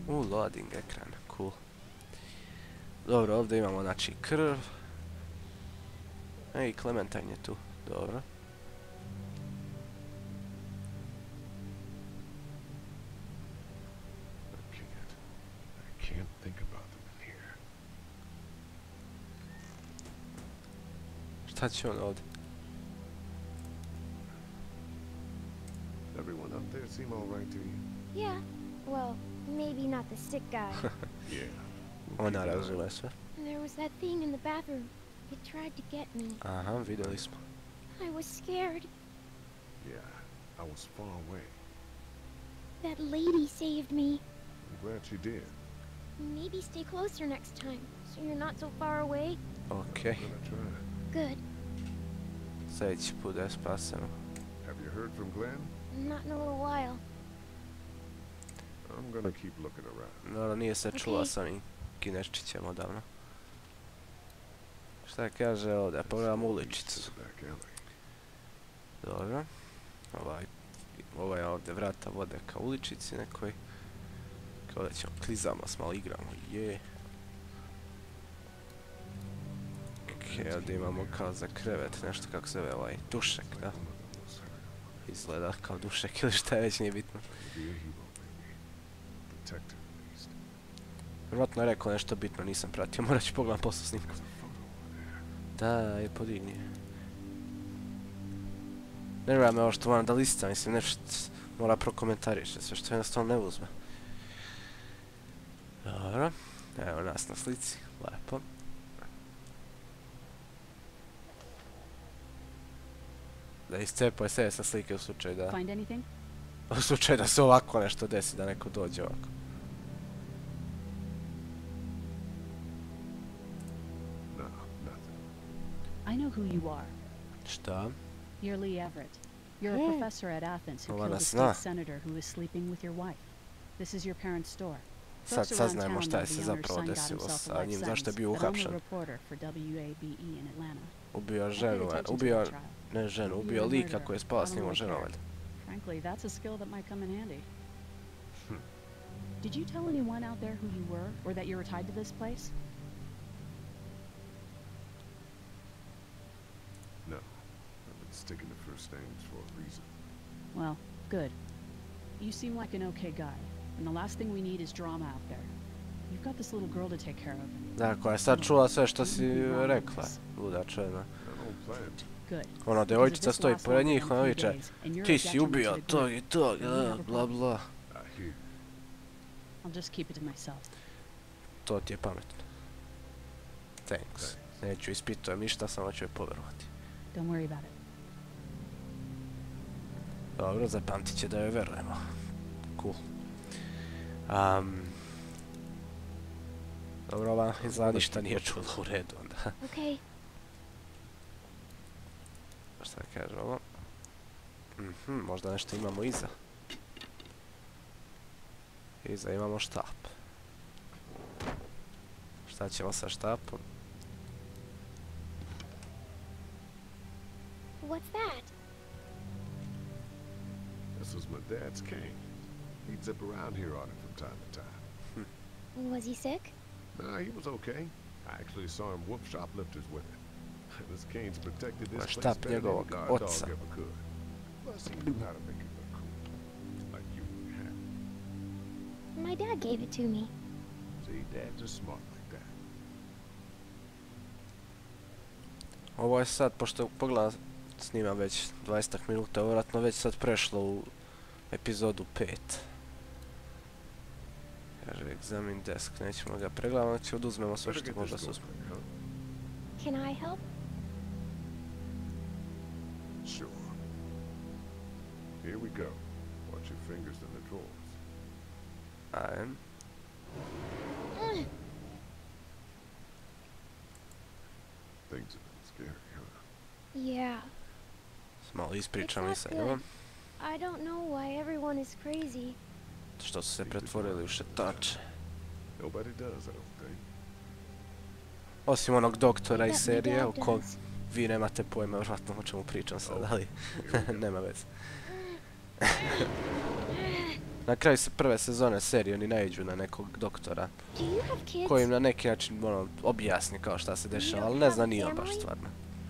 Loading ekran, cool. Dobro, ovdje imamo znači krv. Ej, Clementine je tu, dobro. I can't think about them in here. Šta će on ovdje? Everyone up there seem all right to you? Yeah, well, maybe not the sick guy. Yeah. Ona razumije sve. There was that thing in the bathroom. It tried to get me. Aha, vidjeli smo. I was scared. Yeah, I was far away. That lady saved me. I'm glad she did. Maybe stay closer next time, so you're not so far away. Okej, I'm gonna try. Good. sljedeći put da je spaseno. Have you heard from Glenn? Not in a little while. I'm gonna keep looking around. Dobro, nije se čula Okej. s onim kineščićem odavno. Šta kaže ovdje? Pogledam uličicu. Back alley. Dobro. Ovaj ovdje vrata vode ka uličici nekoj. Kao da ćemo klizamo, s malo igramo. Je. Okej, ovdje imamo kao za krevet nešto kako se zove ovaj dušek, da? Izgleda kao dušek ili šta je već, nije bitno. Be a hero, maybe. Protector, at least. Vjerojatno je rekao nešto bitno, nisam pratio, morat ću pogledam poslu snimku. There's a photo over there. Da, je podigni. Ne vjerujem me ovo što moram da listam, mislim nešto mora prokomentariše, sve što jednostavno ne uzme. Dobro, evo nas na slici, lepo. Da iscepaj sve sa slike u slučaju da... Find anything? U slučaju da se ovako nešto desi, da neko dođe ovako. No, nothing. I know who you are. Šta? You're Lee Everett. You're a professor at Athens who Ova killed the nas zna. state senator who was sleeping with your wife. This is your parents' store. Sad Folks around saznajemo town šta je know se the owner's zapravo son got desilo himself a sa life njim, zašto je sentence, bio but I'm a uhapšen. reporter for WABE in Atlanta. Ubio I paid ženu, attention to ubio, the trial. ne ženu, You ubio were the lika murderer. koji je spala I s don't njimom really ženom, care. valjda. Frankly, that's a skill that might come in handy. Did you tell anyone out there who you were, or that you were tied to this place? No. I've been sticking to first names for a reason. Well, good. You seem like an okay guy, and the last thing we need is drama out there. You've got this little girl to take care of. Da, koja je sad čula sve što si rekla, luda čujena. I don't plan to. Good. Ono, devojčica stoji pored njih, ona viče, ti si ubio tog i tog, bla bla. I hear you. I'll just keep it to myself. To ti je pametno. Thanks. Neću ispitujem ništa, samo ću je povjerovati. Don't worry about it. Dobro, zapamtit će da joj verujemo. Cool. Dobro, ova izgleda ništa nije čula u redu onda. Okay. Šta kaže ovo? Možda nešto imamo iza. Iza imamo štap. Šta ćemo sa štapom? What's that? This was my dad's cane. He'd zip around here on it from time to time. Was he sick? Nah, he was okay. I actually saw him whoop shoplifters with it. This cane's protected this place Štap better than any njegovog guard dog oca. ever could. Plus, he knew how to make it look cool. Like you and your hat. My dad gave it to me. See, dads are smart like that. Ovo je sad, pošto pogledam, snimam već 20 minuta, vjerojatno već sad prešlo u epizodu 5. Kaže, examine desk, nećemo ga pregledati, znači oduzmemo sve Better što get možda this se uzme. going, huh? Can I help? Sure. Here we go. Watch your fingers in the drawers. Ajem. Things have been scary, huh? Yeah. Malo ispričam i sa It's not njom. I don't know why everyone is crazy. Što su se pretvorili u šetače. Nobody does, I don't think. Osim onog doktora iz That my serije, dad o kom does. vi nemate pojma vjerojatno o čemu pričam sad, ali nema veze. Na kraju se prve sezone serije oni naiđu na nekog doktora Do you have kids? koji im na neki način ono, objasni kao šta se dešava, ali ne zna ni on baš family? stvarno.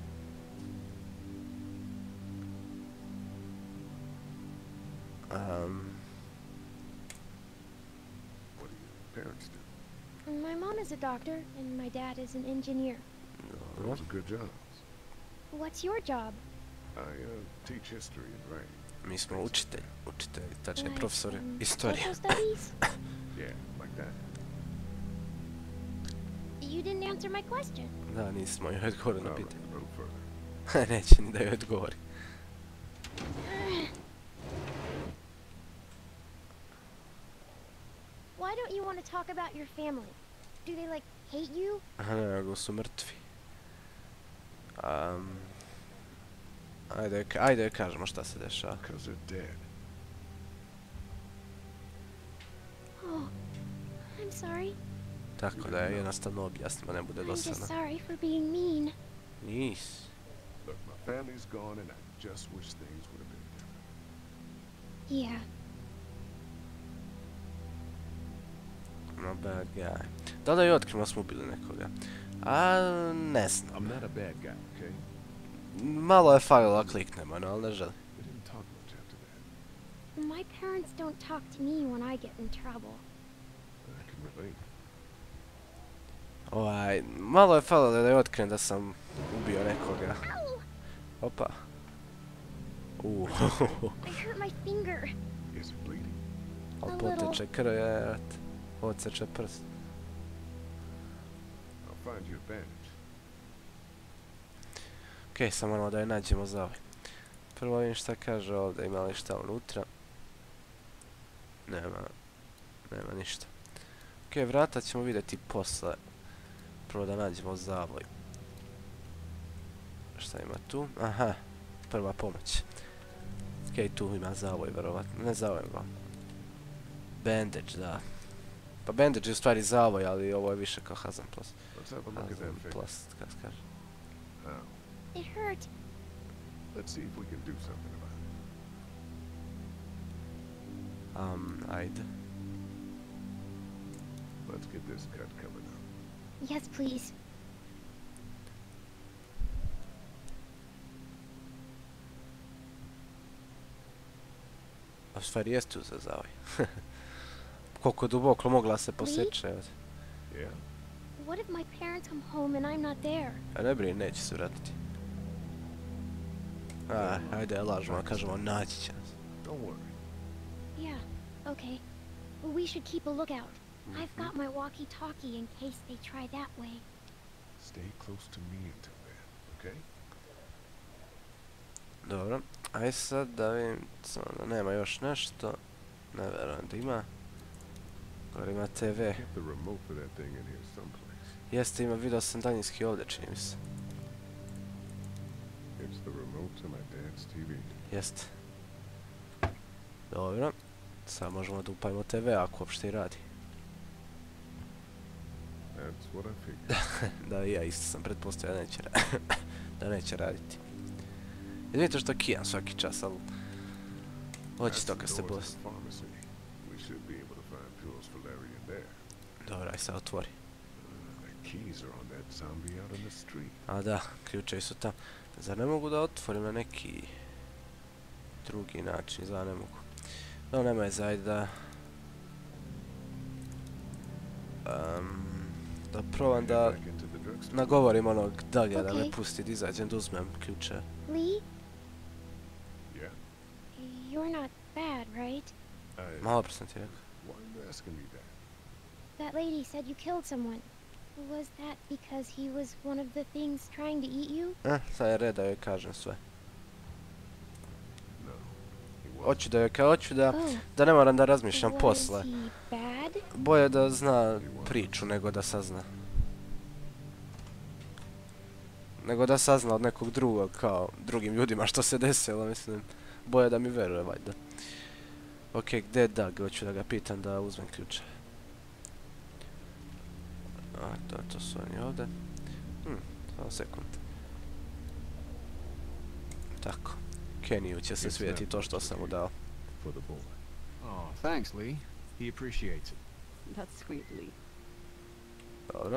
What do your parents do? My mom is a doctor, and my dad is an engineer. Dobro. Those are good jobs. What's your job? I teach history and writing. Mi smo učitelji, tačnije Like, profesori istorije. social studies? Yeah, like that. You didn't answer my question. Da, nismo joj odgovorili na I'll pitanje. look a little further. Neće ni da joj odgovori. Why don't you want to talk about your family? Do they, like, hate you? Aha, ne, nego su mrtvi. Ajde joj kažemo šta se dešava. Because they're dead. Oh, I'm sorry. Tako da je jednostavno objasnimo, ne bude I'm just dosadno. sorry for being mean. Nis. Look, my family's gone and I just wish things would have been different. Yeah. No bad guy. Da li je otkrimo smo ubili nekoga? A ne znam. I'm not a bad guy, okay? Malo je falilo da kliknemo, no, ali ne želim. We didn't talk much after that. My parents don't talk to me when I get in trouble. I can relate. Malo je falilo da je otkrijem da sam ubio nekoga. Ow! Opa. I hurt my finger. Is it bleeding? Ali A little. poteče krv je, odseče prst. I'll find you a bandage. Okej, samo moramo da je nađemo za ovaj. Prvo vidim šta kaže ovdje, ima li šta unutra. Nema ništa. Okej, vrata ćemo vidjeti posle. Prvo da nađemo zavoj. Šta ima tu? Aha, prva pomoć. Okej, tu ima zavoj, verovatno. Ne zavoj, nego bandage, da. Pa bandage je u stvari zavoj, ali ovo je više kao Hazan Plus. Let's have a look at that Hazan figure. Plus, kako se kaže. Now, It hurt. let's see if we can do something about it. Ajde. Let's get this cut covered up. Yes, please. A u stvari jest tu za zavoj. Koliko duboko mogla se poseče, evo. Yeah? What if my parents come home and I'm not there? A ne brini, neće se vratiti. Ajde, lažemo, kažemo, naći će nas. Don't worry. Yeah, okay. Well, we should keep a lookout. I've got my walkie-talkie in case they try that way. Stay close to me until then, okay? Dobro, aj sad da vidim, samo da nema još nešto. Ne verujem da ima. Gore ima TV. Kept the remote for that thing in here someplace. Jeste, ima, vidio sam daljinski ovdje, čini mi se. It's the remote to my dad's TV. Jeste. Dobro. Sad možemo da upajemo TV ako uopšte i radi. That's what I figured. Da, i ja isto sam pretpostavio da neće raditi. Vidite što kijam svaki čas, ali očito kad se Doors to bosti. the pharmacy. We should be able to find pills for Larry in there. Dobro, aj se otvori. The keys are on that zombie out on the street. A da, ključevi su tam. Zar ne mogu da otvorim na neki drugi način? Zar ne mogu? No, nema je zajde da... da probam da Back into the drugstore. nagovorim onog Daga da me Okej. pusti da izađem da uzmem ključe. Lee, Yeah? you're not bad, right? Malo pre sam ti rekao. Why are you asking me that? That lady said you killed someone. Was that because he was one of the things trying to eat you? Sad je red da joj kažem sve. No. He wasn't. Hoću da joj hoću da, Oh, da ne moram da razmišljam was posle. he bad? Bolje da zna priču nego da sazna. Nego da sazna od nekog drugog, kao drugim ljudima što se desilo, mislim. Bolje da mi veruje, valjda. Okej, gdje je Doug? Hoću da ga pitam da uzmem ključe. A, to su oni ovdje. Samo sekund. Tako. Keniju će se svijeti to što sam mu dao. For the boy. Oh, thanks, Lee. He appreciates it. That's sweet, Lee. Dobro.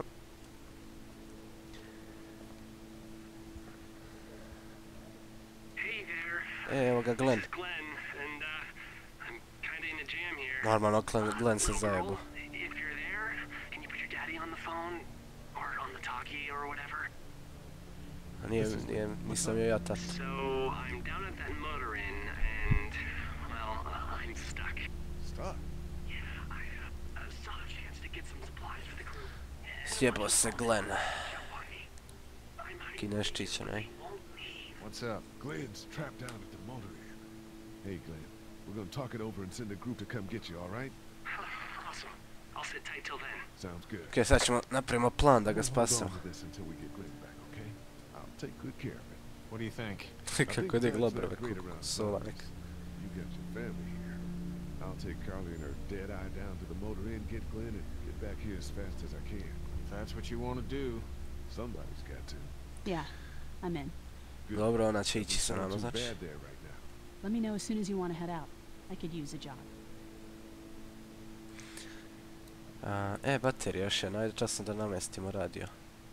Hey there. Evo ga Glenn. This is Glenn, and I'm kinda in a jam here. Normalno Glenn se Little zajebu. girl, if you're there, can you put your daddy on the phone or on the talkie or whatever? A nisam joj ja tat. So I'm down at that motor inn, and well, I'm stuck. Stop. Yeah, I saw a chance to get some supplies for the group. Sjebo se Glenn. I might Kineščić onaj. What's up? Glenn's trapped down at the motor inn. Hey, Glenn. We're gonna talk it over and send a group to come get you, all right? Awesome. I'll sit tight till then. Sounds good. Ok, sad ćemo napravimo plan da ga We'll hold spasemo. on to this until we get Glenn back, okay? I'll take good care of it. What do you think? I think Kako je digla time's obrve, not great kako around sola Sundays. neka. You got your family here. I'll take Carly and her dead eye down to the motor inn, get Glenn, and get back here as fast as I can. If that's what you want to do. Somebody's got to. Yeah, I'm in. Good. Dobro, ona će ići Doesn't sa sound nama, too znači. bad there right now. Let me know as soon as you want to head out. I could use a job. Baterija još jedna, ajde časno da namestimo radio.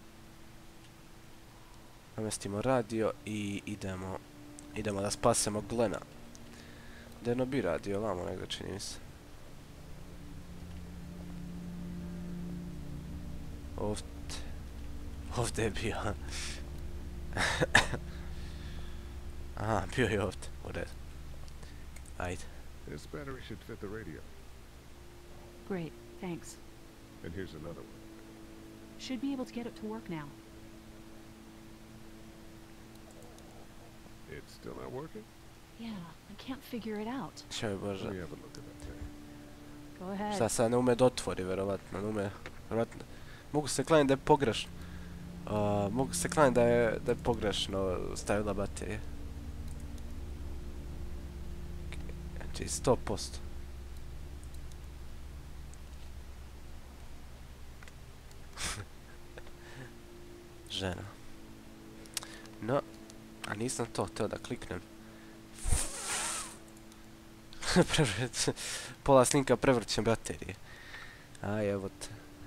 Namestimo radio i idemo da spasemo Glena. Jedno bi radio, ovamo negdje čini mi se. Ovdje je bio. Aha, bio je ovdje, u redu. Ajde. This battery should fit the radio. Great, thanks. And here's another one. Should be able to get it to work now. It's still not working? Yeah, I can't figure it out. Čoj Bože. Let me have a look at that thing. Go ahead. Šta sad ne ume da otvori, verovatno, ne ume, verovatno. Mogu se klanjati da je pogrešno. Mogu se klanjati da je pogrešno stavila baterije. Znači 100%. Žena. No, a nisam to htio da kliknem. Pola snimka prevrćem baterije. Aj, evo te.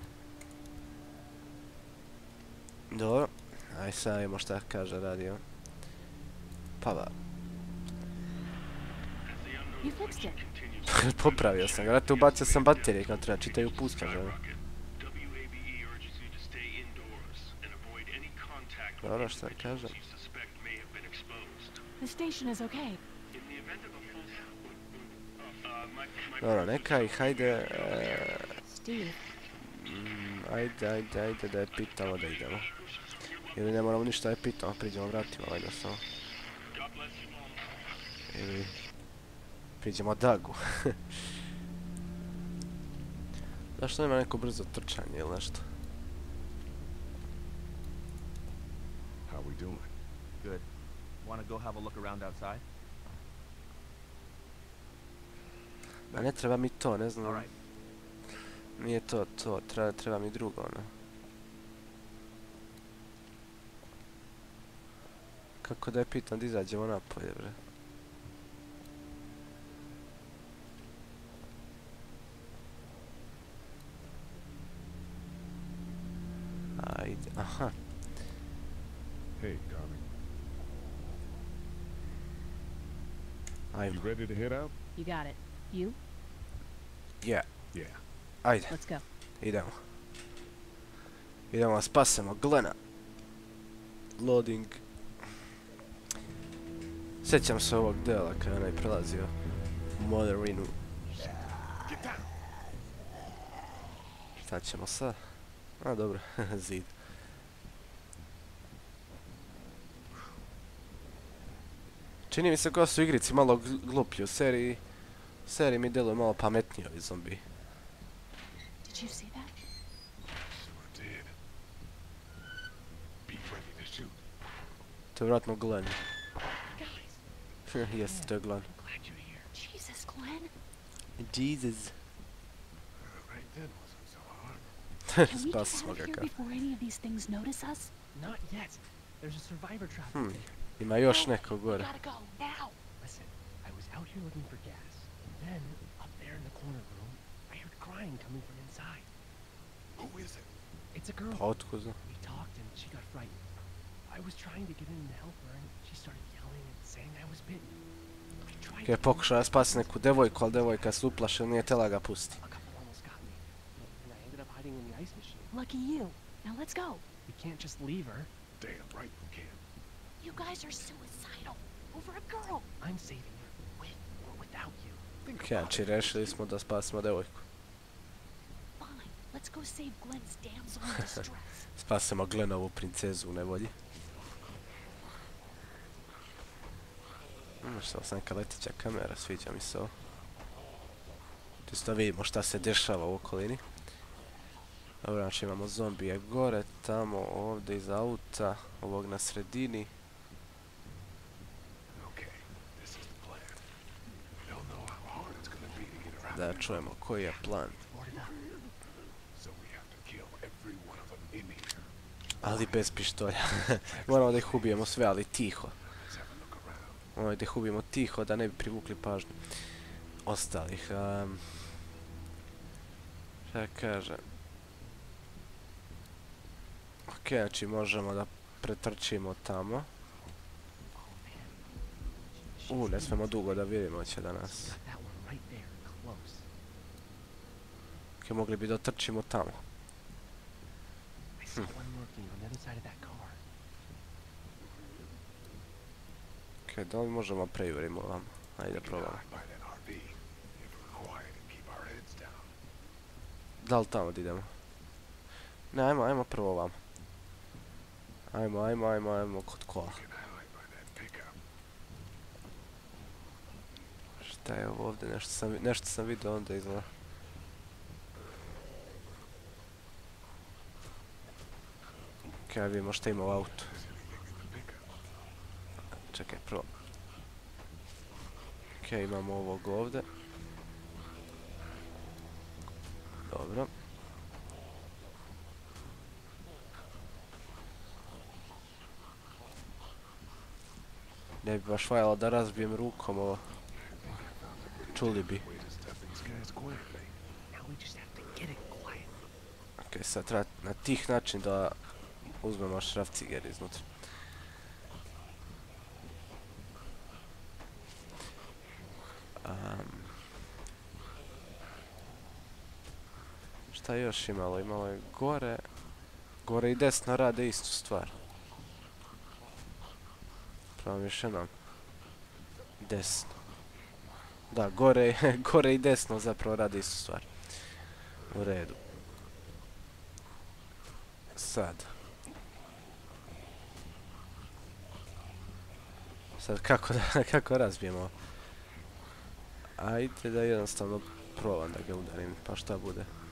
Dobro. Aj, sad imamo šta kaže radio. Pa ba. You fixed it. Popravio sam ga, vrati ubacio sam baterije kad treba, čitaju pusta žena. WABE urges you to stay indoors and avoid any contact with Dobro, šta individuals kaže? you suspect may have been exposed. The station is okay. In the event of a full my Dobro, neka ih, hajde. Steve, Ajde da je pitamo da idemo. Ili ne moramo ništa da je pitamo, priđemo vratima, valjda samo. Ili priđemo Dagu. Zašto nema neko brzo trčanje ili nešto? How we doing? Good. Want to go have a look around outside? A ne treba mi to, ne znam. Alright. Nije to, treba mi drugo, ono. Kako da je pitan da izađemo napolje, bre. Ajde, aha. Hey, darling. Ajmo. You ready to head out? you got it. You? Yeah, Yeah. ajde, Let's go. idemo. Idemo da spasemo Glena. Loading. Sjećam se ovog dela kada je onaj prelazio u Motherinu. Get down. Šta ćemo sad? A dobro, zid. Čini mi se kao su igrici malo gluplji u seriji. U seriji mi djeluju malo pametniji ovi zombi. Did you see that? Sure did. Be ready to shoot. To je vjerojatno Glenn. Guys, Jeste, to je Glenn. Glad you're here. Jesus, Glenn. Jesus. Right then wasn't so hard. Can we get Spas out smo of ga here ka. before any of these things notice us? Not yet. There's a survivor trap Hmm. there. Ima još No, neko we gore. gotta go now. Listen, I was out here looking for gas. And then, up there in the corner room, I heard crying coming from inside. Who is it? It's a girl. Pa otkud znam? We talked and she got frightened. I was trying to get in and help her and she started yelling and saying I was bitten. I tried Kaj je pokušao da spasi neku devojku, ali devojka se uplašila, nije tela ga pusti. A couple almost got me. And I ended up hiding in the ice machine. Lucky you. Now let's go. We can't just leave her. Damn right we can. You guys are suicidal. Over a girl. I'm saving her, with or without you. Okej, znači rešili smo da spasimo devojku. Fine. Let's go save Glenn's damsel in distress. Spasimo Glenovu princezu u nevolji. Što sam neka leteća kamera, sviđa mi se ovo. Čisto vidimo šta se dešava u okolini. Dobro, znači imamo zombije gore, tamo, ovdje iz auta, ovog na sredini. Okay, this is the plan. They'll know how hard it's gonna be to get around. Da čujemo koji je plan. Boarded up. So we have to kill every one of them in here. Ali bez pištolja. Moramo da ih ubijemo sve, ali tiho. Let's have a look around. Moramo da ih ubijemo tiho, da ne bi privukli pažnju ostalih. Šta kaže? Ok, znači možemo da pretrčimo tamo. Ne smemo dugo da vidimo će da nas. Got that one right there, close. Ok, mogli bi da trčimo tamo. I saw one lurking on the other side of that car. Ok, da li možemo prejurimo vam? Ajde, probamo. Hide by that RV. If we're quiet and keep our heads down. Da li tamo da idemo? Ne, ajmo prvo vam. Ajmo kod kola. We can hide by that pickup. Šta je ovo ovdje? Nešto sam vidio onda izgleda. Ok, vidimo šta ima u autu. Čekaj, prvo. Ok, imamo ovog ovdje. Dobro. Ne bi baš valjalo da razbijem rukom ovo. Čuli bi. Way to stop these guys quietly. Now we just have to get it quiet. Ok, sad treba na tih način da uzmemo šrafciger iznutra. Šta je još imalo? Imalo je gore. Gore i desno rade istu stvar. Pravam još jednom. Desno. Da, gore i desno zapravo rade istu stvar. U redu. Sad. Sad kako razbijemo? Ajde da jednostavno probam da ga udarim, pa šta bude.